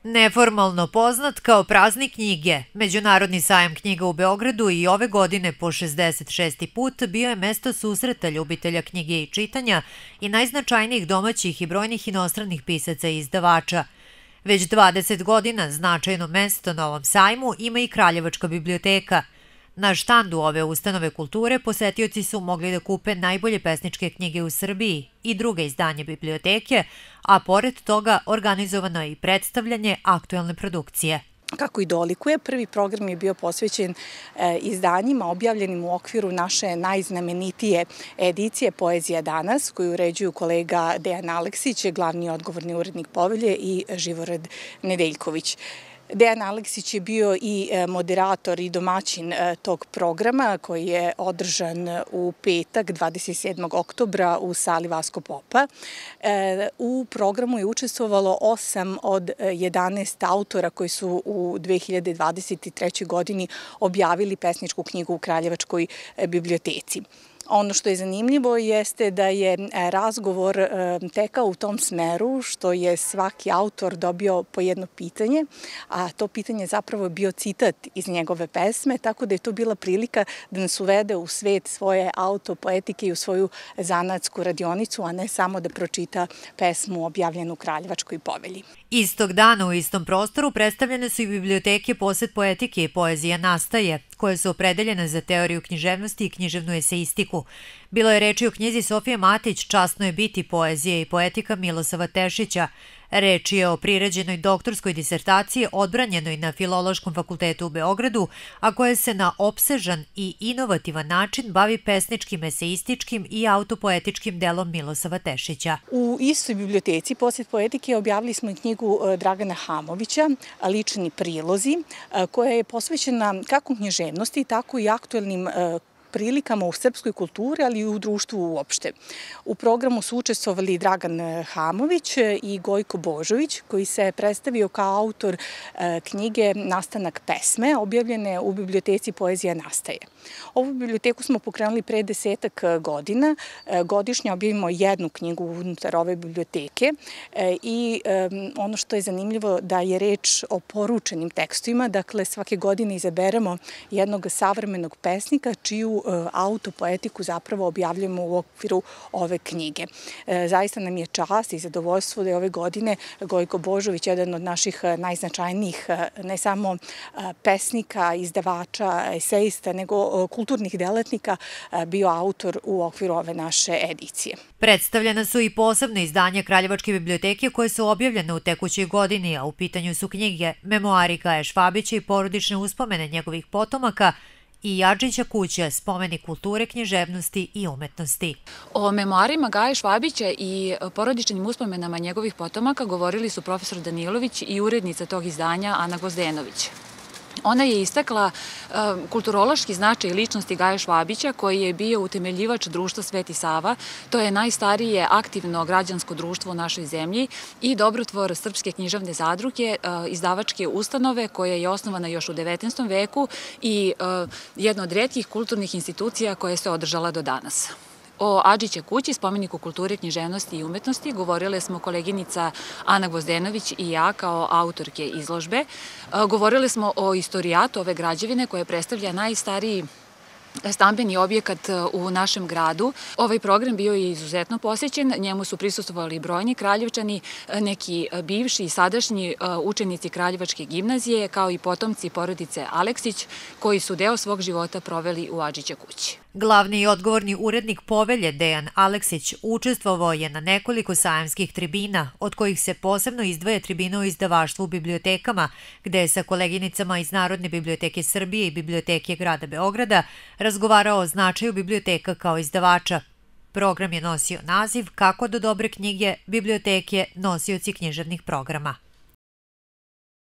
Neformalno poznat kao Praznik knjige, Međunarodni sajam knjiga u Beogradu i ove godine po 66. put bio je mesto susreta ljubitelja knjige i čitanja i najznačajnijih domaćih i brojnih inostranih pisaca i izdavača. Već 20 godina značajno mesto na ovom sajmu ima i Kraljevačka biblioteka. Na štandu ove ustanove kulture posetioci su mogli da kupe najbolje pesničke knjige u Srbiji i druge izdanje biblioteke, a pored toga organizovano je i predstavljanje aktuelne produkcije. Kako i dolikuje, prvi program je bio posvećen izdanjima objavljenim u okviru naše najznamenitije edicije Poezija danas, koju uređuju kolega Dejan Aleksić, glavni odgovorni urednik Povelje, i Živorad Nedeljković. Dejan Aleksić je bio i moderator i domaćin tog programa koji je održan u petak 27. oktobra u sali Vasko Popa. U programu je učestvovalo 8 od 11 autora koji su u 2023. godini objavili pesničku knjigu u Kraljevačkoj biblioteci. Ono što je zanimljivo jeste da je razgovor tekao u tom smeru što je svaki autor dobio po jedno pitanje, a to pitanje zapravo je bio citat iz njegove pesme, tako da je to bila prilika da nas uvede u svet svoje autopoetike i u svoju zanatsku radionicu, a ne samo da pročita pesmu objavljenu u Kraljevačkoj povelji. Istog dana u istom prostoru predstavljene su i biblioteke Posed poetike i Poezija nastaje, koje su opredeljene za teoriju književnosti i književnu eseistiku. Bilo je reči o knjizi Sofije Matić Časno je biti poezija i poetika Milosava Tešića. Reč je o priređenoj doktorskoj disertaciji odbranjenoj na Filološkom fakultetu u Beogradu, a koja se na opsežan i inovativan način bavi pesničkim, eseističkim i autopoetičkim delom Milosava Tešića. U istoj biblioteci Posed poetike objavili smo i knjigu Dragana Hamovića, Lični prilozi, koja je posvećena kako književnosti, tako i aktuelnim prilikama u srpskoj kulturi, ali i u društvu uopšte. U programu su učestvovali Dragan Hamović i Gojko Božović, koji se predstavio kao autor knjige Nastanak pesme, objavljene u biblioteci Poezija nastaje. Ovu biblioteku smo pokrenuli pre 10 godina. Godišnje objavimo jednu knjigu unutar ove biblioteke i ono što je zanimljivo da je reč o poručenim tekstovima, dakle svake godine izaberemo jednog savremenog pesnika čiju autopoetiku zapravo objavljujemo u okviru ove knjige. Zaista nam je čast i zadovoljstvo da je ove godine Gojko Božović, jedan od naših najznačajnijih ne samo pesnika, izdavača, esejista, nego kulturnih delatnika, bio autor u okviru ove naše edicije. Predstavljena su i posebne izdanja Kraljevačke biblioteke koje su objavljene u tekućoj godini, a u pitanju su knjige Memoari Gaje Švabića i porodične uspomene njegovih potomaka i Adžića kuća, spomenik kulture, književnosti i umetnosti. O memoarima Gaje Švabića i porodičnim uspomenama njegovih potomaka govorili su profesor Danilović i urednica tog izdanja Ana Gvozdenović. Ona je istakla kulturološki značaj ličnosti Gaje Švabića, koji je bio utemeljivač društva Sveti Sava. To je najstarije aktivno građansko društvo u našoj zemlji i dobrotvor Srpske književne zadruge, izdavačke ustanove koja je osnovana još u 19. veku i jedna od retkih kulturnih institucija koja se održala do danas. O Adžića kući, spomeniku kulture, književnosti i umetnosti, govorile smo koleginica Ana Gvozdenović i ja kao autorke izložbe. Govorile smo o istorijatu ove građevine koja predstavlja najstariji stambeni objekat u našem gradu. Ovaj program bio je izuzetno posjećen, njemu su prisustvovali brojni Kraljevčani, neki bivši i sadašnji učenici Kraljevačke gimnazije, kao i potomci porodice Aleksić, koji su deo svog života proveli u Adžića kući. Glavni i odgovorni urednik Povelje Dejan Aleksić učestvovao je na nekoliko sajamskih tribina, od kojih se posebno izdvaja tribina o izdavaštvu u bibliotekama, gde je sa koleginicama iz Narodne biblioteke Srbije i Biblioteke grada Beograda razgovarao o značaju biblioteka kao izdavača. Program je nosio naziv Kako do dobre knjige, biblioteke, nosioci književnih programa.